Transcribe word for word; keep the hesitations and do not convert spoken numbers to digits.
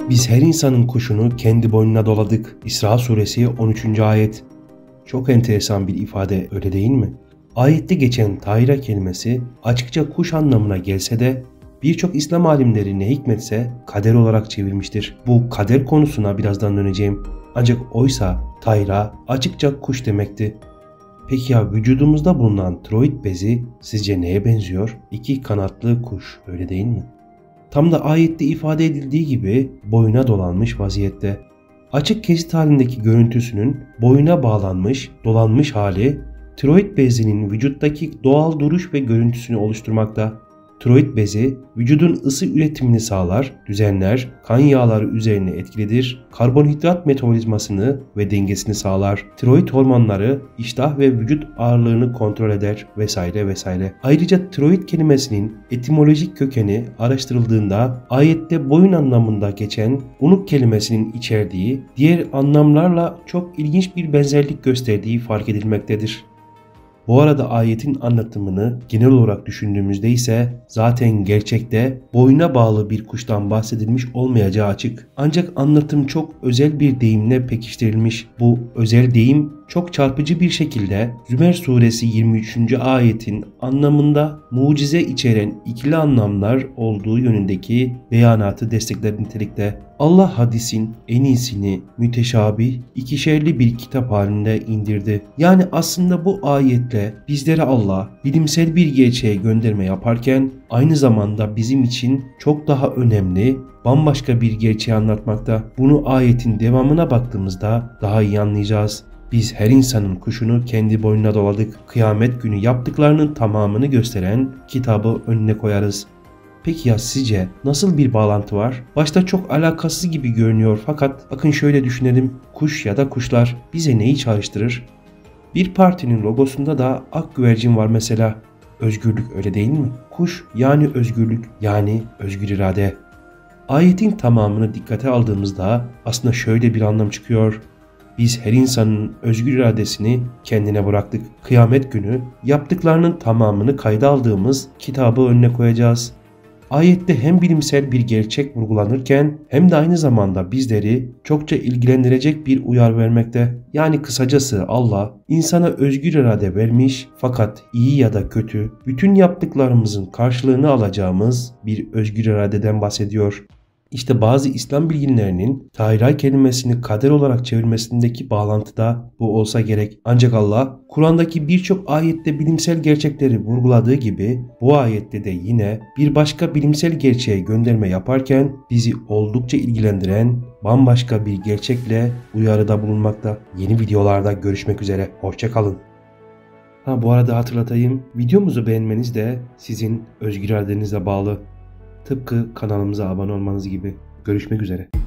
Biz her insanın kuşunu kendi boynuna doladık. İsra suresi on üçüncü ayet. Çok enteresan bir ifade, öyle değil mi? Ayette geçen tahira kelimesi açıkça kuş anlamına gelse de birçok İslam alimleri ne hikmetse kader olarak çevirmiştir. Bu kader konusuna birazdan döneceğim. Ancak oysa tahira açıkça kuş demekti. Peki ya vücudumuzda bulunan tiroid bezi sizce neye benziyor? İki kanatlı kuş, öyle değil mi? Tam da ayette ifade edildiği gibi boyuna dolanmış vaziyette. Açık kesit halindeki görüntüsünün boyuna bağlanmış, dolanmış hali tiroid bezinin vücuttaki doğal duruş ve görüntüsünü oluşturmakta. Tiroid bezi vücudun ısı üretimini sağlar, düzenler, kan yağları üzerine etkilidir, karbonhidrat metabolizmasını ve dengesini sağlar, tiroid hormonları, iştah ve vücut ağırlığını kontrol eder vesaire vesaire. Ayrıca tiroid kelimesinin etimolojik kökeni araştırıldığında ayette boyun anlamında geçen unuk kelimesinin içerdiği diğer anlamlarla çok ilginç bir benzerlik gösterdiği fark edilmektedir. Bu arada ayetin anlatımını genel olarak düşündüğümüzde ise zaten gerçekte boyuna bağlı bir kuştan bahsedilmiş olmayacağı açık. Ancak anlatım çok özel bir deyimle pekiştirilmiş. Bu özel deyim çok çarpıcı bir şekilde Zümer suresi yirmi üçüncü ayetin anlamında mucize içeren ikili anlamlar olduğu yönündeki beyanatı destekler nitelikte. Allah hadisin en iyisini müteşabih, ikişerli bir kitap halinde indirdi. Yani aslında bu ayetle bizlere Allah bilimsel bir gerçeğe gönderme yaparken aynı zamanda bizim için çok daha önemli, bambaşka bir gerçeği anlatmakta. Bunu ayetin devamına baktığımızda daha iyi anlayacağız. Biz her insanın kuşunu kendi boynuna doladık. Kıyamet günü yaptıklarının tamamını gösteren kitabı önüne koyarız. Peki ya sizce nasıl bir bağlantı var? Başta çok alakasız gibi görünüyor fakat bakın şöyle düşünelim. Kuş ya da kuşlar bize neyi çağrıştırır? Bir partinin logosunda da ak güvercin var mesela. Özgürlük, öyle değil mi? Kuş yani özgürlük, yani özgür irade. Ayetin tamamını dikkate aldığımızda aslında şöyle bir anlam çıkıyor. Biz her insanın özgür iradesini kendine bıraktık. Kıyamet günü yaptıklarının tamamını kayda aldığımız kitabı önüne koyacağız. Ayette hem bilimsel bir gerçek vurgulanırken hem de aynı zamanda bizleri çokça ilgilendirecek bir uyarı vermekte. Yani kısacası Allah insana özgür irade vermiş fakat iyi ya da kötü bütün yaptıklarımızın karşılığını alacağımız bir özgür iradeden bahsediyor. İşte bazı İslam bilginlerinin tahira kelimesini kader olarak çevirmesindeki bağlantı da bu olsa gerek. Ancak Allah Kur'an'daki birçok ayette bilimsel gerçekleri vurguladığı gibi bu ayette de yine bir başka bilimsel gerçeğe gönderme yaparken bizi oldukça ilgilendiren bambaşka bir gerçekle uyarıda bulunmakta. Yeni videolarda görüşmek üzere. Hoşça kalın. Ha bu arada hatırlatayım, videomuzu beğenmeniz de sizin özgür iradenize bağlı. Tıpkı kanalımıza abone olmanız gibi. Görüşmek üzere.